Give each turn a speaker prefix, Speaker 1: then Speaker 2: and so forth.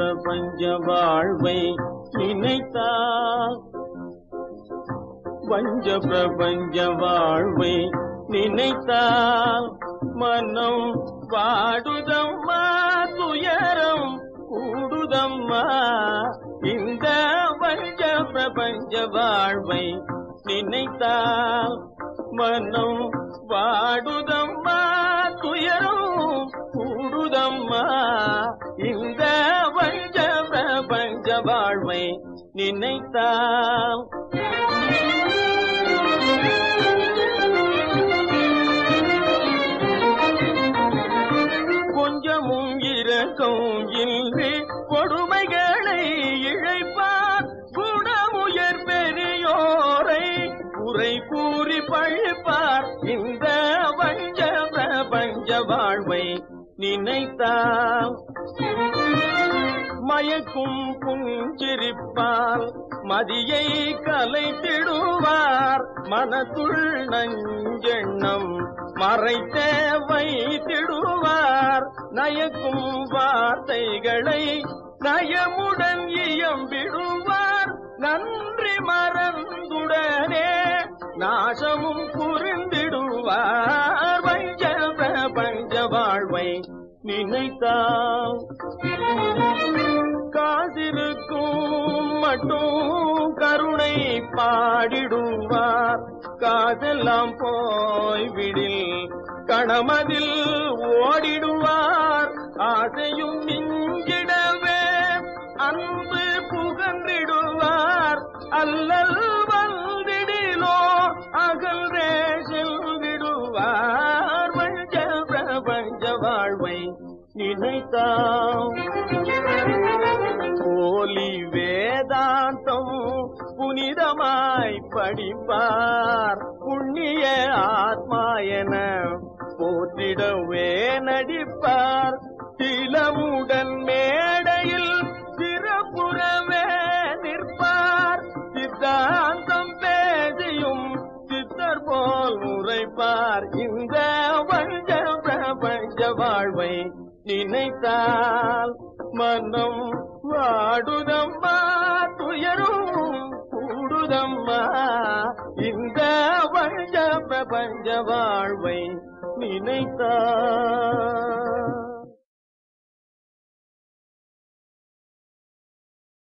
Speaker 1: பிரபஞ்ச வாழ்வை நினைத்தால் வஞ்ச பிரபஞ்ச வாழ்வை நினைத்தால் மனம் வாடுதம்மா துயரம் கூடுதம்மா இந்த வஞ்ச பிரபஞ்ச வாழ்வை நினைத்தால் மனம் வாடுதம்மா துயரம் கூடுதம்மா இந்த வஞ்ச பிரபஞ்ச வாழ்வை நினைத்தால் கொஞ்சமும் இரக்கம் இன்றி கொடுமைகளை இழைப்பார் குணமுயர் பெரியோரை குறை கூறி பழிப்பார் இந்த வஞ்ச பிரபஞ்ச வாழ்வை நினைத்தால் மயக்கும் புஞ்சிரிப்பால் மதியை கலைத்திடுவார் மனத்துள் நஞ்செண்ணம் மறைத்த வைத்திடுவார் நயக்கும் வார்த்தைகளை நயமுடன் இயம்பிடுவார் நன்றி மறந்துடனே நாசமும் புரிந்திடுவார் வஞ்ச பிரபஞ்ச வாழ்வை நினைத்தால் காசிருக்கும் மட்டும் கருணை பாடிடுவார் காதெல்லாம் போய்விடில் கணமதில் ஓடிடுவார் ஆசையும் மிஞ்சிடவே அன்பு புகன்றிடுவார் அல்லல் வந்திடிலோ அகல்ரே செல்விடுவார் வஞ்ச பிரபஞ்ச வாழ்வை நினைத்தால் போலி வேதாந்தம் புனிதமாய் படிப்பார் புண்ணிய ஆத்மா என போற்றிடவே நடிப்பார் திலமுடன் மேடையில் சிறப்புறவே நிற்பார் சித்தாந்தம் பேசியும் சித்தர் போல் உரைப்பார் இந்த வஞ்ச பிரபஞ்ச வாழ்வை நினைத்தால் மனம் வாடுதம்மா துயரும் கூடுதம்மா இந்த வஞ்ச பிரபஞ்ச வாழ்வை நினைத்தால்